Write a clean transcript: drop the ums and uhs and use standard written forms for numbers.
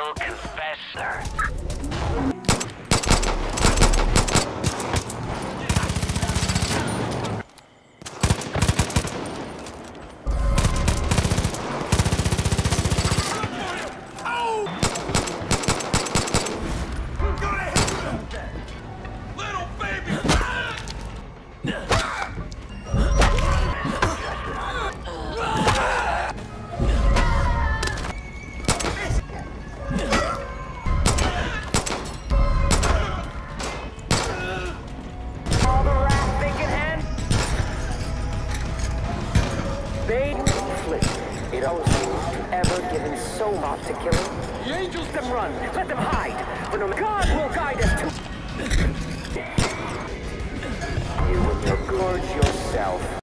Confessor. It always ever given so much to killing. The angels them run, let them hide. But no God.